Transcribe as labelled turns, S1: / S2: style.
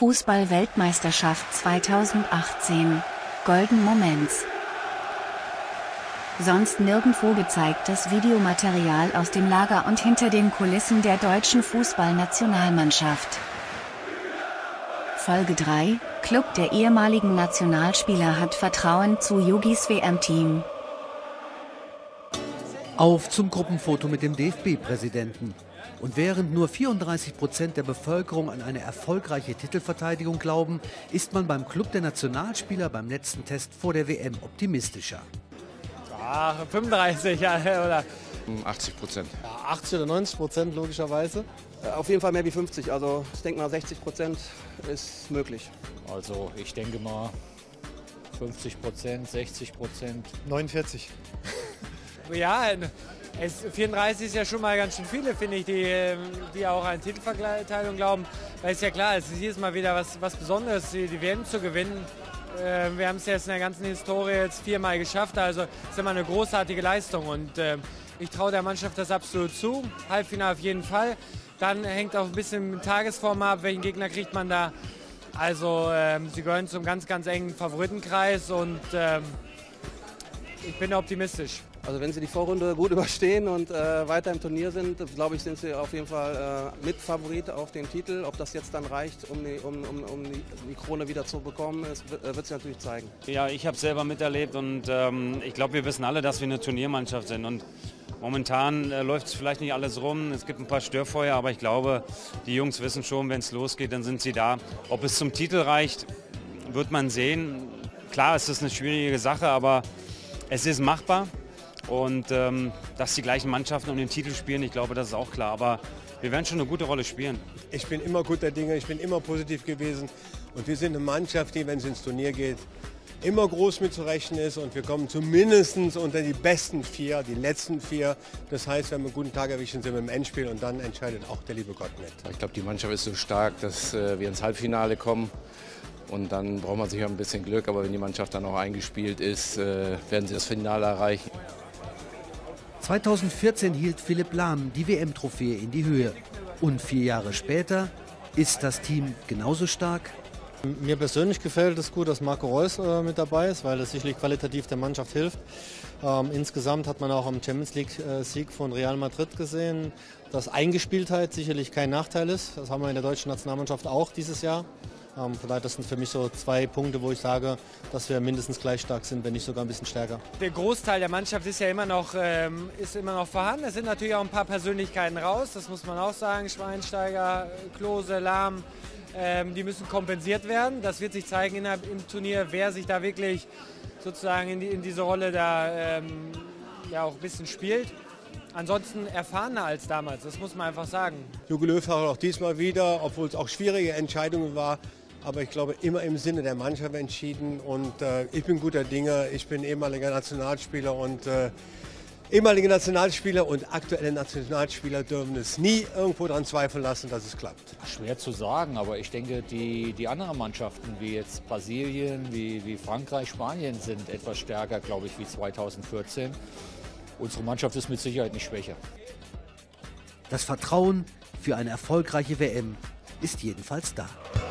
S1: Fußball-Weltmeisterschaft 2018. Golden Moments. Sonst nirgendwo gezeigtes Videomaterial aus dem Lager und hinter den Kulissen der deutschen Fußballnationalmannschaft. Folge 3: Club der ehemaligen Nationalspieler hat Vertrauen zu Jogis WM-Team.
S2: Auf zum Gruppenfoto mit dem DFB-Präsidenten. Und während nur 34% der Bevölkerung an eine erfolgreiche Titelverteidigung glauben, ist man beim Club der Nationalspieler beim letzten Test vor der WM optimistischer.
S3: 35 oder
S4: 80%.
S5: Ja, 80 oder 90% logischerweise.
S6: Auf jeden Fall mehr wie 50, also ich denke mal 60% ist möglich.
S7: Also ich denke mal 50%, 60%.
S5: 49.
S3: ja, 34 ist ja schon mal ganz schön viele, finde ich, die auch an Titelverteilung glauben. Weil es ja klar, es ist jedes Mal wieder was Besonderes, die WM zu gewinnen. Wir haben es jetzt in der ganzen Historie jetzt 4-mal geschafft, also ist immer eine großartige Leistung und ich traue der Mannschaft das absolut zu. Halbfinale auf jeden Fall. Dann hängt auch ein bisschen mit Tagesform ab, welchen Gegner kriegt man da. Also sie gehören zum ganz, ganz engen Favoritenkreis und ich bin optimistisch.
S6: Also wenn sie die Vorrunde gut überstehen und weiter im Turnier sind, glaube ich, sind sie auf jeden Fall Mitfavorit auf den Titel. Ob das jetzt dann reicht, um die Krone wieder zu bekommen, wird sich natürlich zeigen.
S8: Ja, ich habe es selber miterlebt und ich glaube, wir wissen alle, dass wir eine Turniermannschaft sind. Und momentan läuft es vielleicht nicht alles rum, es gibt ein paar Störfeuer, aber ich glaube, die Jungs wissen schon, wenn es losgeht, dann sind sie da. Ob es zum Titel reicht, wird man sehen. Klar, es ist eine schwierige Sache, aber es ist machbar. Und dass die gleichen Mannschaften um den Titel spielen, ich glaube, das ist auch klar. Aber wir werden schon eine gute Rolle spielen.
S9: Ich bin immer guter Dinge, ich bin immer positiv gewesen. Und wir sind eine Mannschaft, die, wenn es ins Turnier geht, immer groß mitzurechnen ist. Und wir kommen zumindest unter die besten 4, die letzten 4. Das heißt, wenn wir einen guten Tag erwischen, sind wir im Endspiel und dann entscheidet auch der liebe Gott mit.
S4: Ich glaube, die Mannschaft ist so stark, dass wir ins Halbfinale kommen. Und dann braucht man sicher ein bisschen Glück. Aber wenn die Mannschaft dann auch eingespielt ist, werden sie das Finale erreichen.
S2: 2014 hielt Philipp Lahm die WM-Trophäe in die Höhe. Und 4 Jahre später ist das Team genauso stark.
S5: Mir persönlich gefällt es gut, dass Marco Reus mit dabei ist, weil das sicherlich qualitativ der Mannschaft hilft. Insgesamt hat man auch am Champions League-Sieg von Real Madrid gesehen, dass Eingespieltheit sicherlich kein Nachteil ist. Das haben wir in der deutschen Nationalmannschaft auch dieses Jahr. Vielleicht das sind für mich so 2 Punkte, wo ich sage, dass wir mindestens gleich stark sind, wenn nicht sogar ein bisschen stärker.
S3: Der Großteil der Mannschaft ist ja immer noch vorhanden. Es sind natürlich auch ein paar Persönlichkeiten raus, das muss man auch sagen. Schweinsteiger, Klose, Lahm, die müssen kompensiert werden. Das wird sich zeigen im Turnier, wer sich da wirklich sozusagen in diese Rolle da ja auch ein bisschen spielt. Ansonsten erfahrener als damals, das muss man einfach sagen.
S9: Jogi Löw hat auch diesmal wieder, obwohl es auch schwierige Entscheidungen war, aber ich glaube immer im Sinne der Mannschaft entschieden und ich bin guter Dinge, ich bin ehemaliger Nationalspieler und aktuelle Nationalspieler dürfen es nie irgendwo daran zweifeln lassen, dass es klappt.
S7: Schwer zu sagen, aber ich denke, die anderen Mannschaften wie jetzt Brasilien, wie Frankreich, Spanien sind etwas stärker, glaube ich, wie 2014. Unsere Mannschaft ist mit Sicherheit nicht schwächer.
S2: Das Vertrauen für eine erfolgreiche WM ist jedenfalls da.